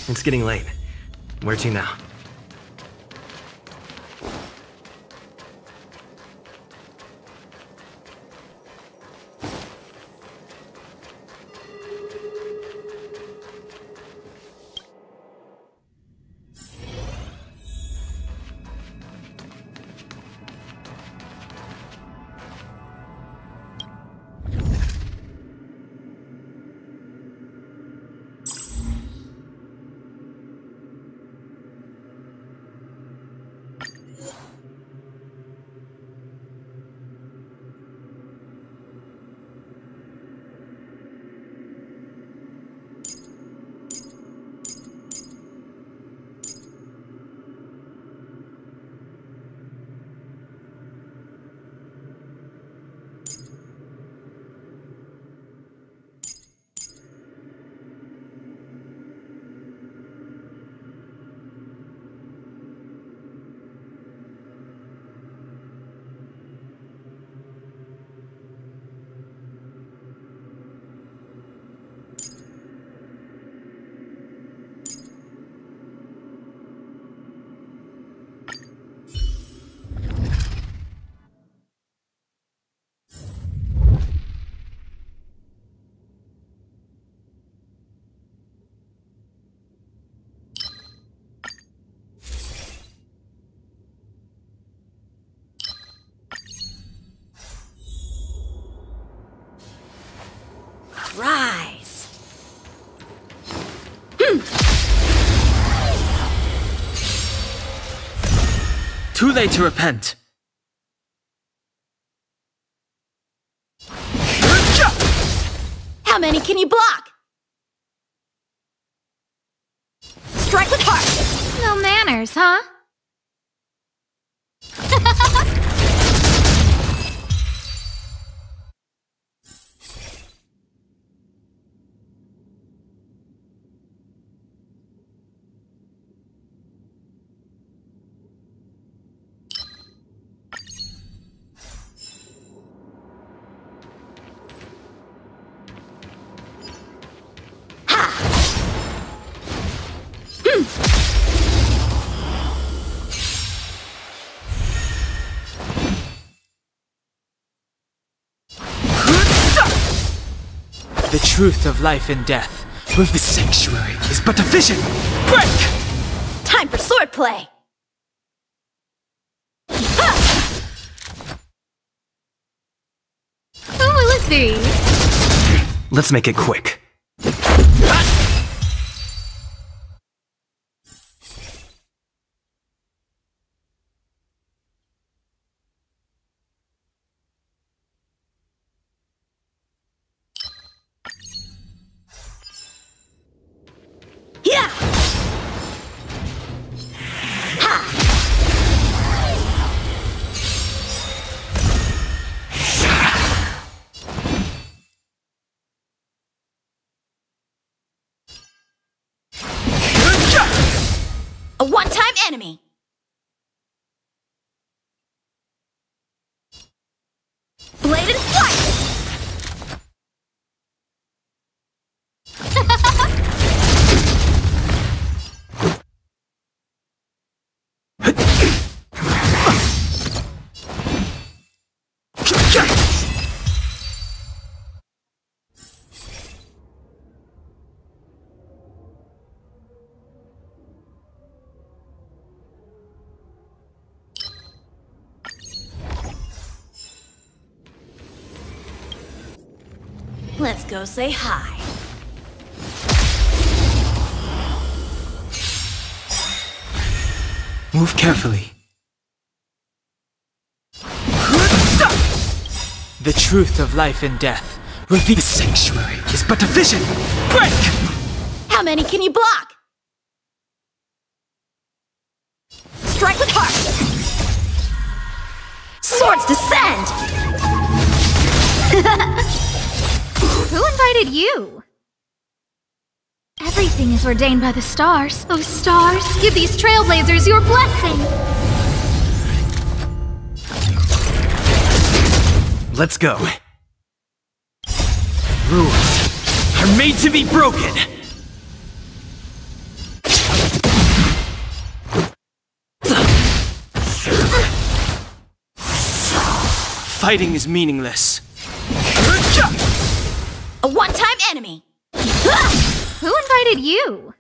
It's getting late. Where to now? Rise. Too late to repent. How many can you block? Strike with heart. No manners, huh? The truth of life and death. With the sanctuary is but a vision. Break! Time for swordplay. Who will it be? Let's make it quick. Yeah. A one-time enemy. Blade and flight. Let's go say hi. Move carefully. The truth of life and death. Reveal the sanctuary is but a vision. Break! How many can you block? Strike with heart. Swords descend. Who invited you? Everything is ordained by the stars. Oh, stars, give these trailblazers your blessing! Let's go. Rules are made to be broken. Fighting is meaningless. A one-time enemy! Who invited you?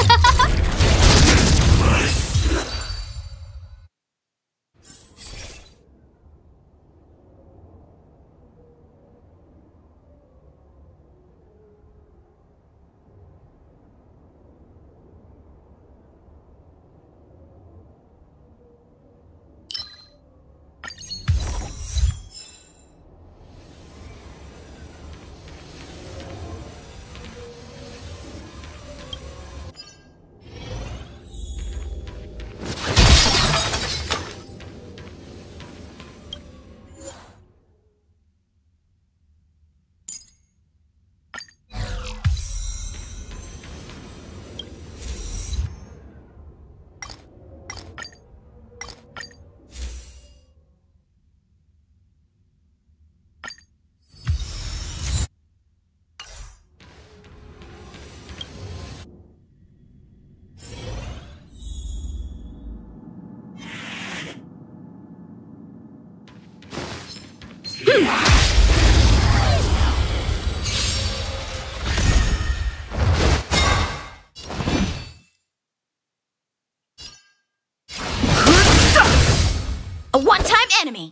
A one-time enemy!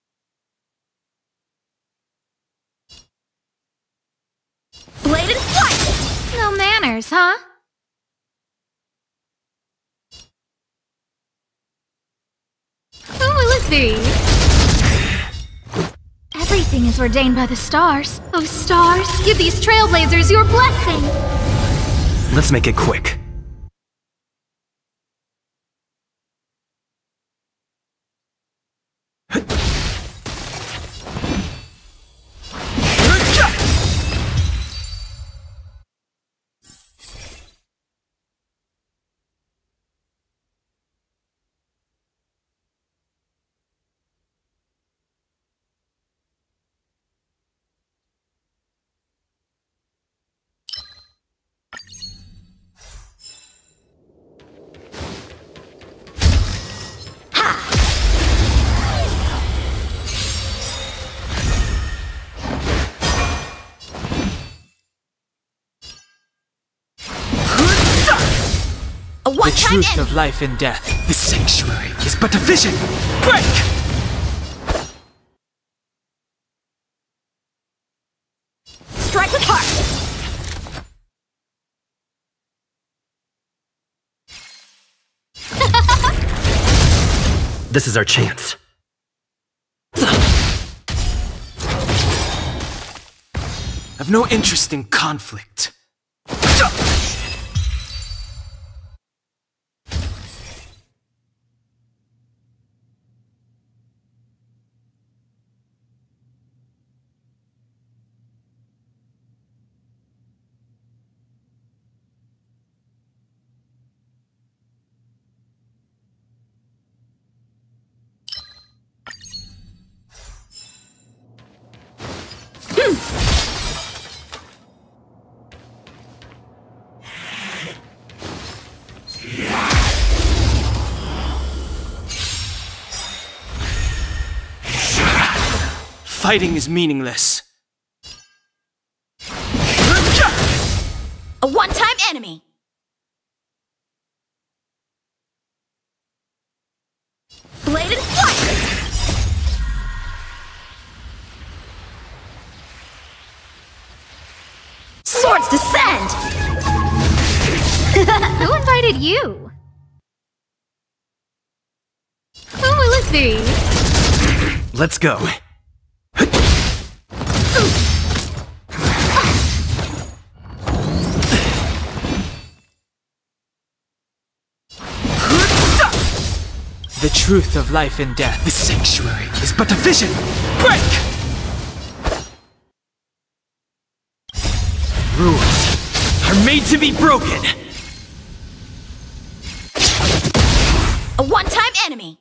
Blade and flight! No manners, huh? Who will it be? Everything is ordained by the stars. Oh, stars, give these trailblazers your blessing! Let's make it quick. A The one-time truth enemy! of life and death. The sanctuary is but a vision. Break! Strike with heart! This is our chance. I've no interest in conflict. Fighting is meaningless. A one-time enemy! Blade and flight! Swords descend! Who invited you? Who will it be? Let's go. The truth of life and death. The sanctuary is but a vision. Break! Rules are made to be broken. A one-time enemy!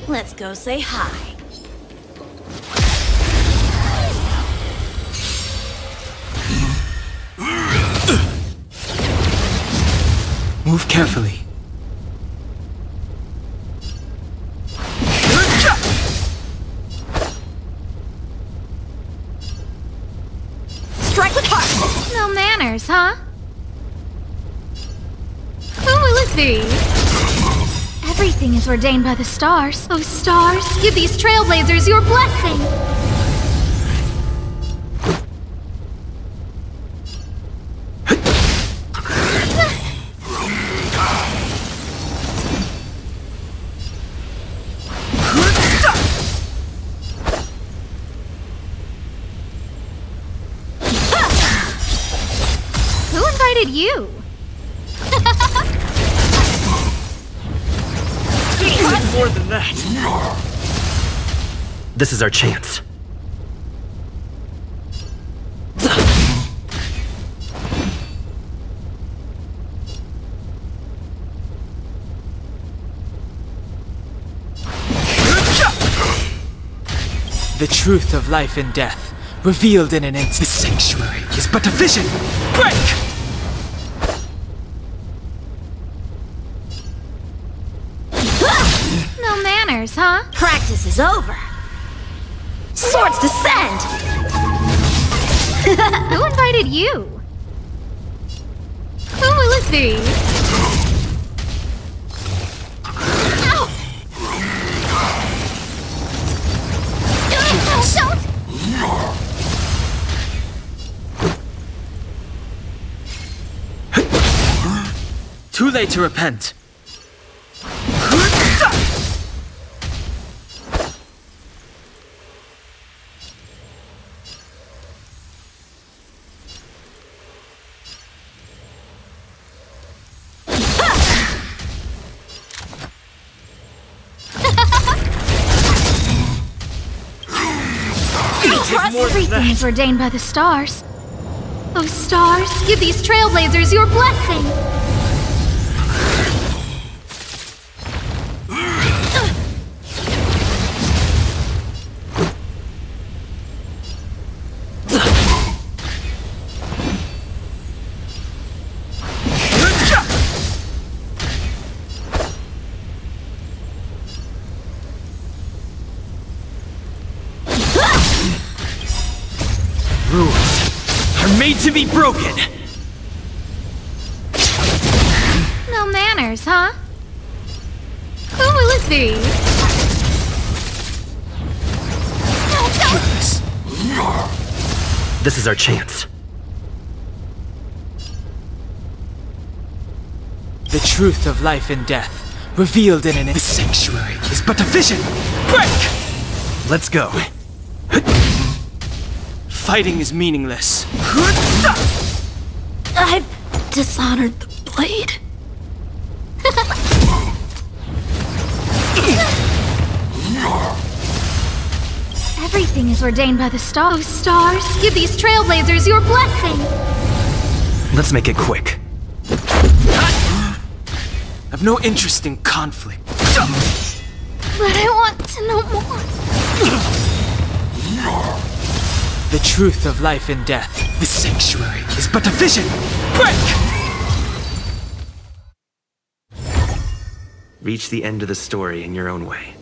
Let's go say hi. Move carefully. Strike with heart! No manners, huh? Who will it be? Everything is ordained by the stars. Oh, stars, give these trailblazers your blessing! Who invited you? Even more than that. This is our chance. The truth of life and death, revealed in an instant. The sanctuary is but a vision. Break! No manners, huh? Practice is over. Swords descend! Who invited you? Who will it be? Ow! Don't! Too late to repent. Everything is ordained by the stars. Oh, stars, give these trailblazers your blessing! Rules are made to be broken. No manners, huh? Who will it be? This is our chance. The truth of life and death, revealed in an instant. The sanctuary is but a vision. Break! Let's go. Fighting is meaningless. I've dishonored the blade. Everything is ordained by the stars. Oh, stars, give these trailblazers your blessing! Let's make it quick. I've no interest in conflict. But I want to know more. The truth of life and death. The sanctuary is but a vision. Break! Reach the end of the story in your own way.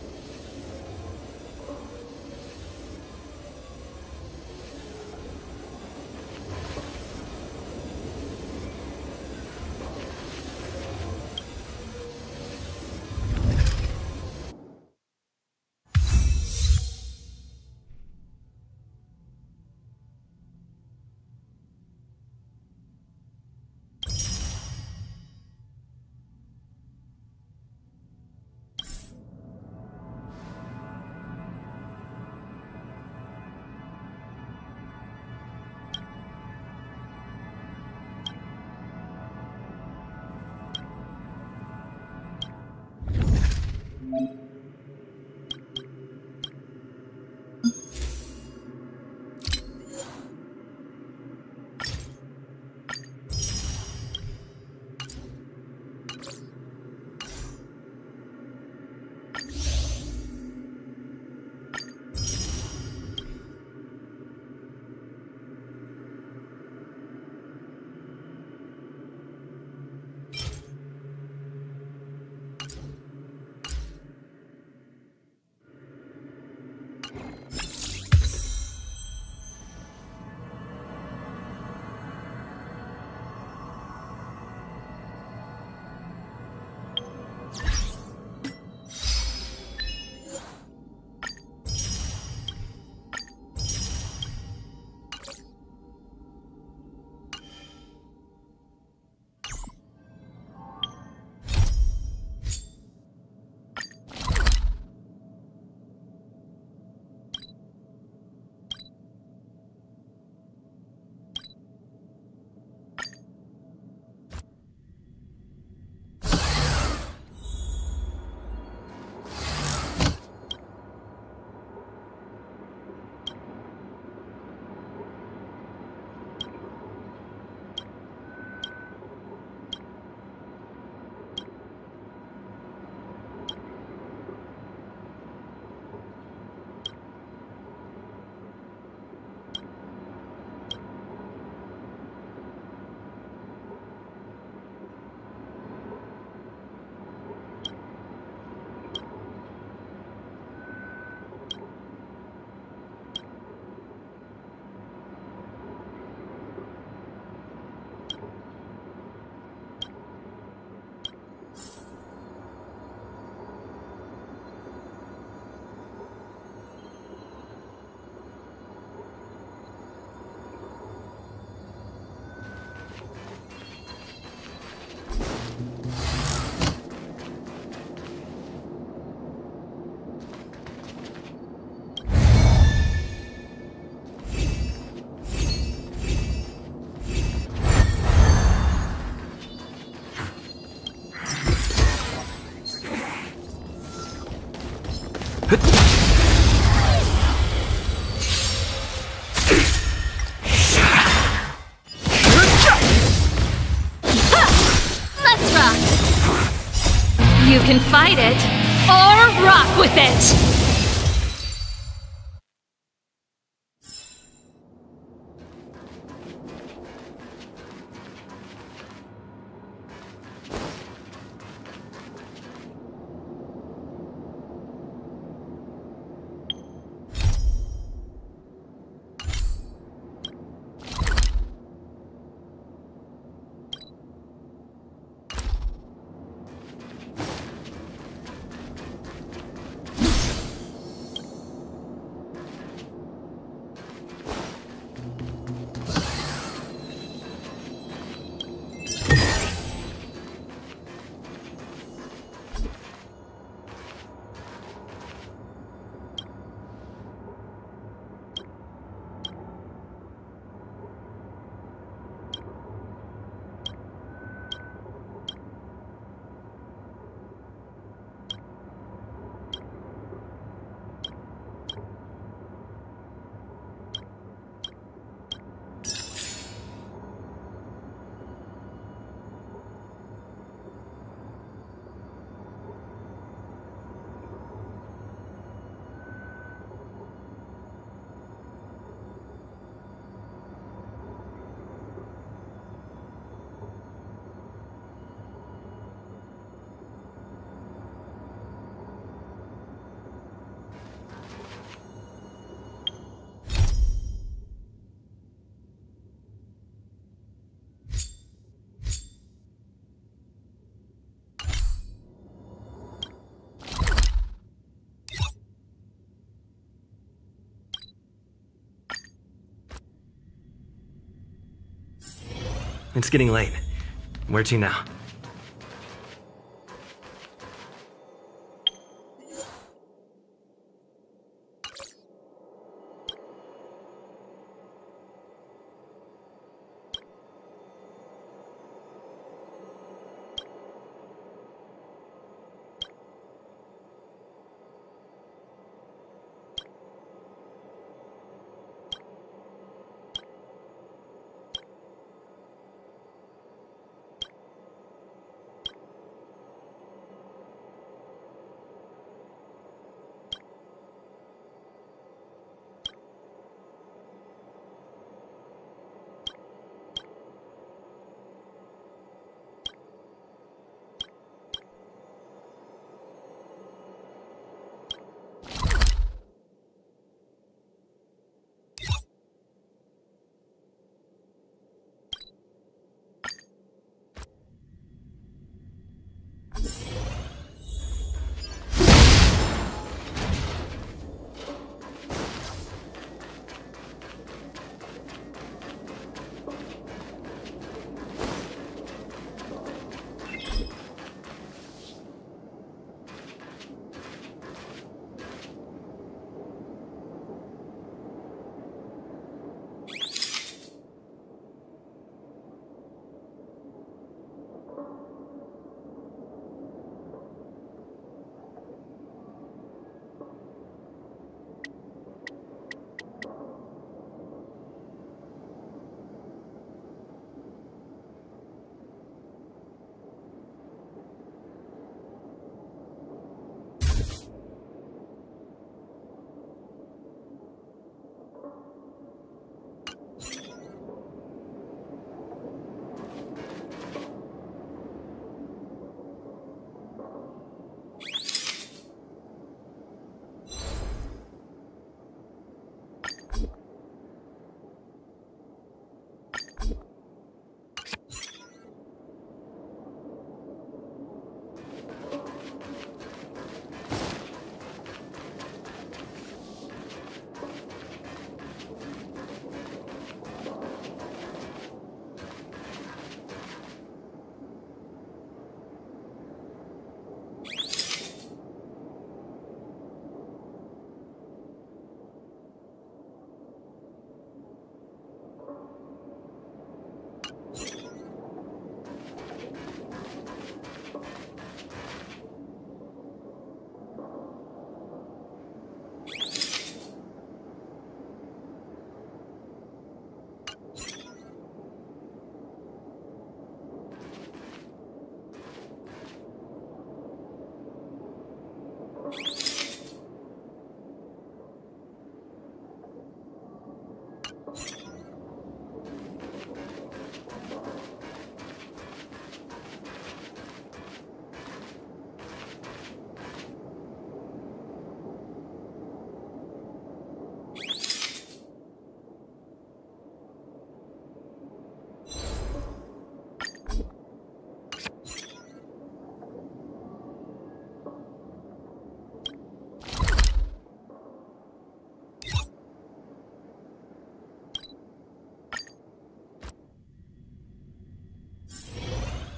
Let's rock! You can fight it, or rock with it! It's getting late. Where to now?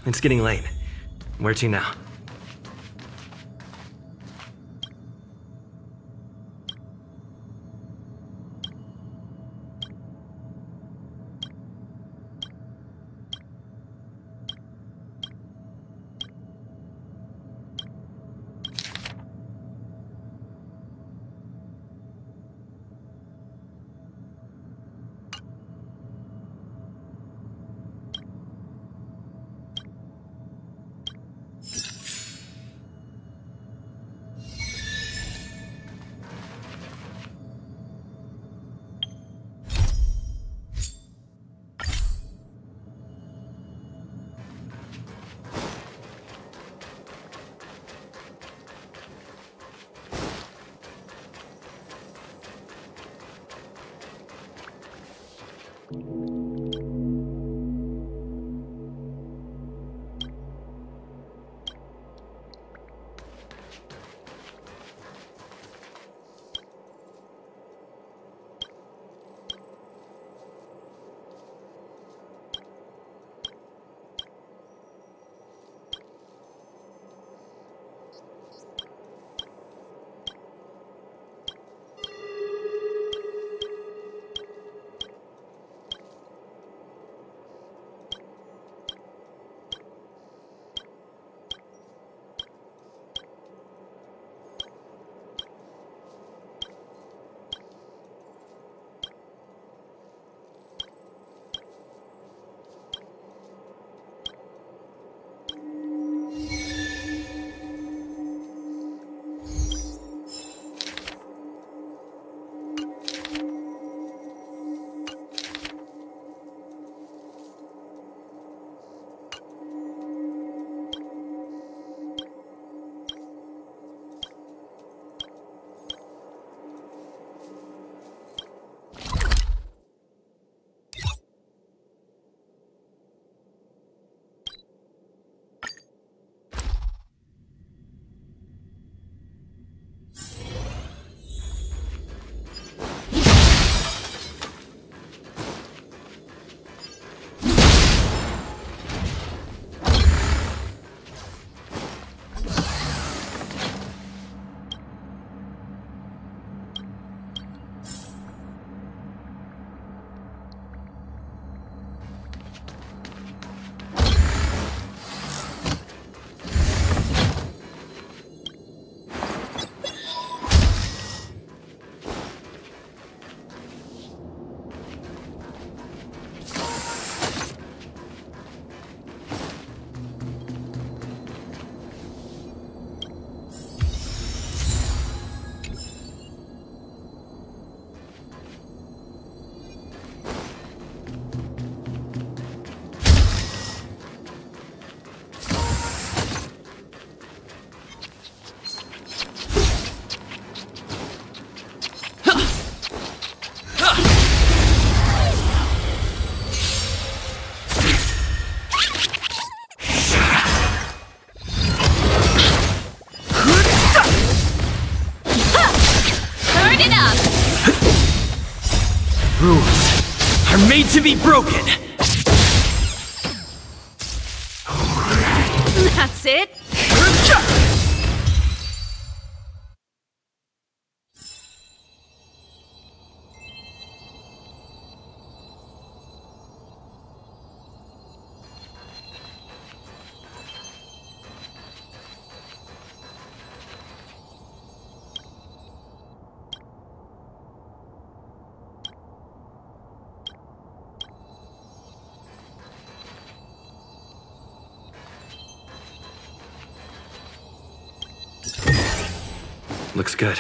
It's getting late. Where to now? Rules are made to be broken! That's it. Looks good.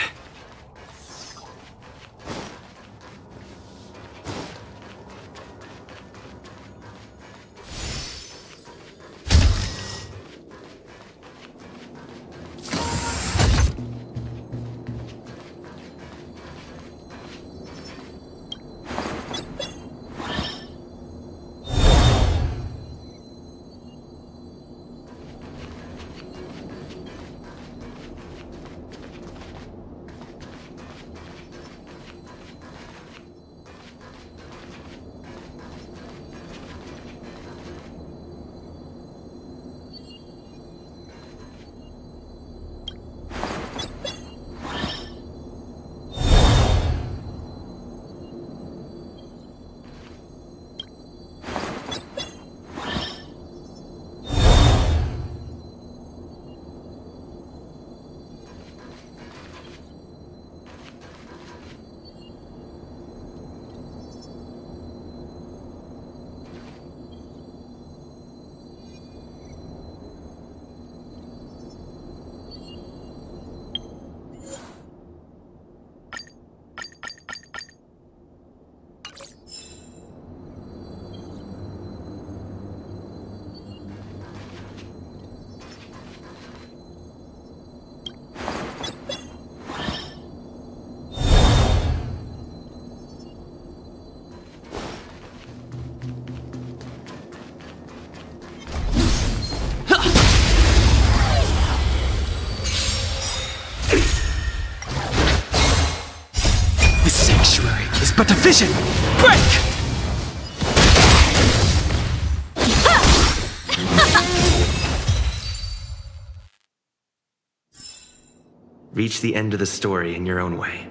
is but a vision! Break! Reach the end of the story in your own way.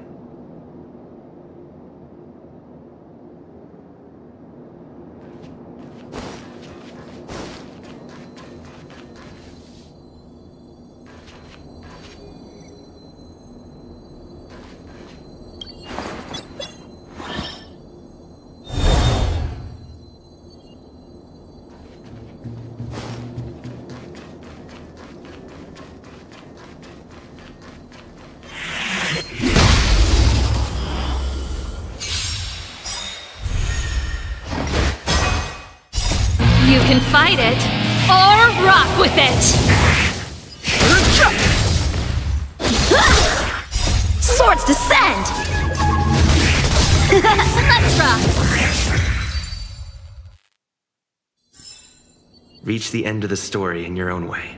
You can fight it, or rock with it! Swords descend! Let's rock! Reach the end of the story in your own way.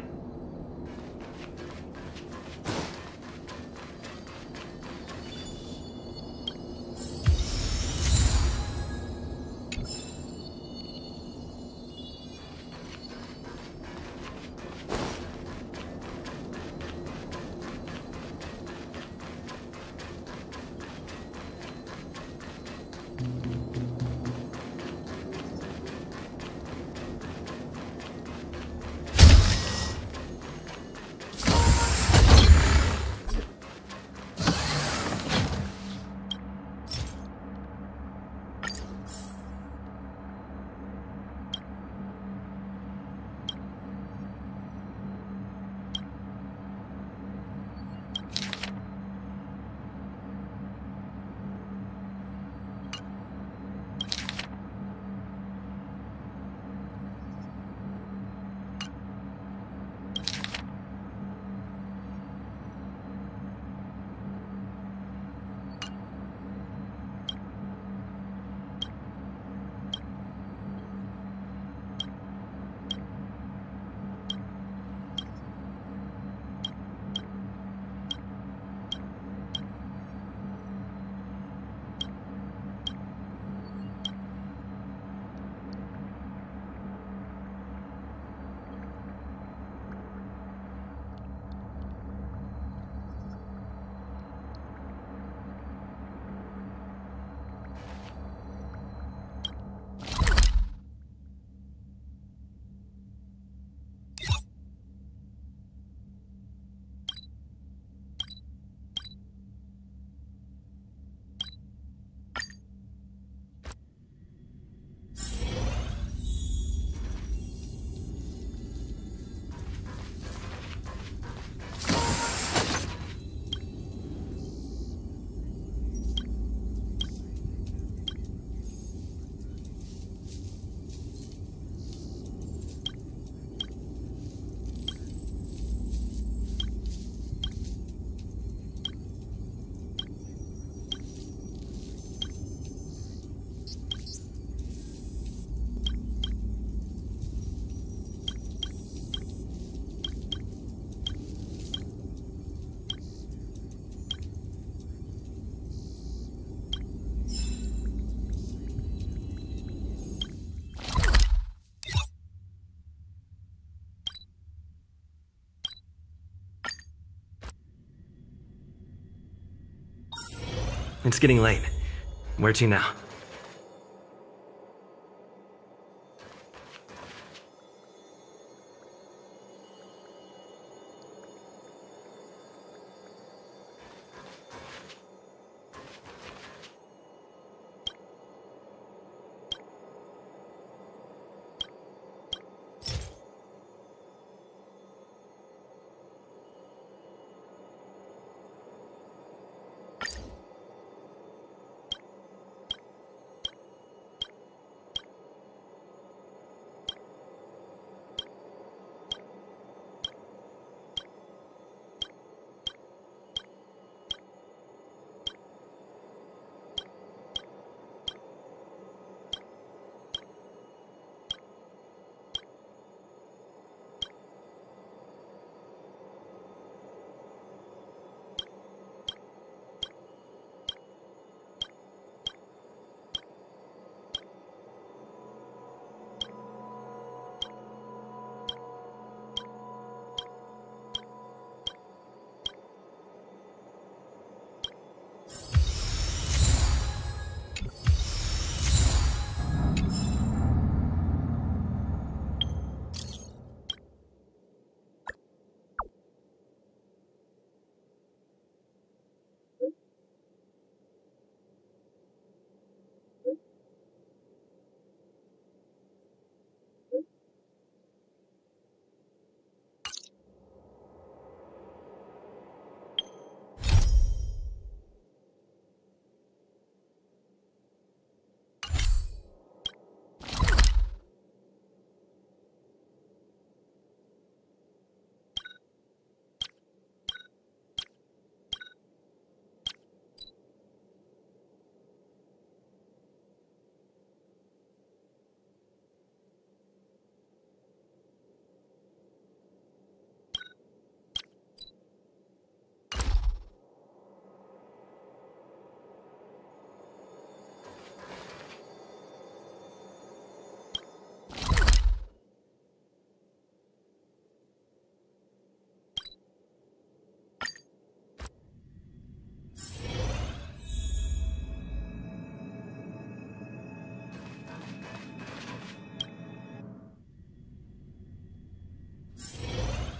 It's getting late. Where to now?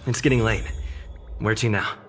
It's getting late. Where to now?